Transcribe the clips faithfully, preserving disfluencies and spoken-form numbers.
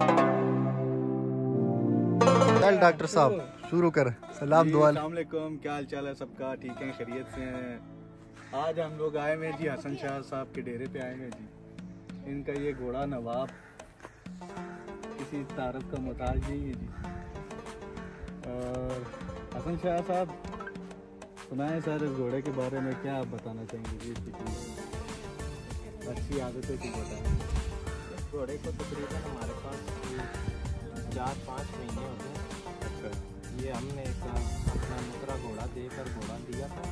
चल डॉक्टर साहब शुरू कर। सलाम दुआ। अस्सलाम वालेकुम, क्या हाल चाल है सबका? ठीक है, खैरियत से हैं? आज हम लोग आए हुए जी हसन शाह साहब के डेरे पे आए हुए जी। इनका ये घोड़ा नवाब किसी तारफ का मोहताज नहीं है जी। और हसन शाह साहब सुनाए सर इस घोड़े के बारे में, क्या आप बताना चाहेंगे जी? इसकी अच्छी आदतें की बताएं। इस घोड़े को तकरीबन हमारे पास चार पाँच महीने हो गए। अच्छा, ये हमने एक अपना मुकरा घोड़ा देकर घोड़ा दिया था।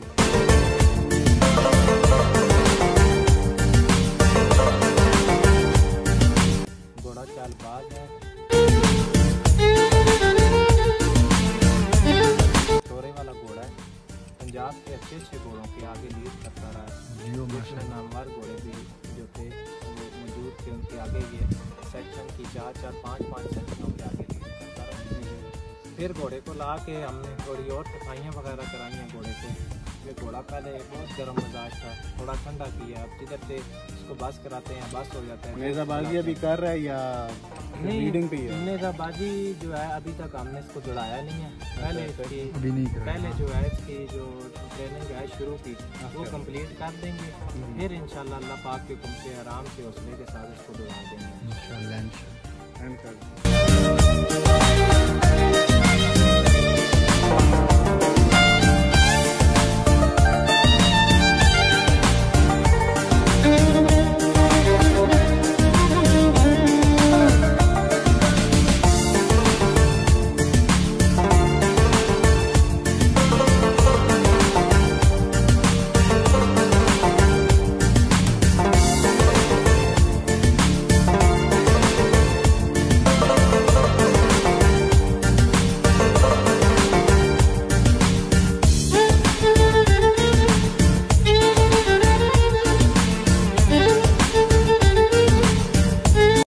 घोड़ा चालबाज है, चोरे वाला घोड़ा है। पंजाब के अच्छे अच्छे घोड़ों के आगे लीड करता रहा है। जिसमें नामवर घोड़े भी जो थे वो मौजूद थे, उनके आगे ये सेक्शन की चार चार पाँच पाँच सेक्शनों के आगे लीड करता रहा। फिर घोड़े को ला के हमने थोड़ी और सफाइयाँ वगैरह कराई हैं घोड़े से। ये घोड़ा पहले बहुत गर्म मिजाज था, थोड़ा ठंडा किया। अब जिधर से इसको बस कराते हैं बस हो जाता है। नेज़ाबाजी अभी कर रहा है या रीडिंग पे ही है? नेज़ाबाजी जो है अभी तक हमने इसको जुड़ाया नहीं है। पहले इसकी अभी नहीं कर पहले जो है इसकी जो ट्रेनिंग है शुरू की वो कंप्लीट कर देंगे। फिर इंशाल्लाह अल्लाह पाक के हुक्म से आराम से हौसले के साथ इसको जुड़ा देंगे।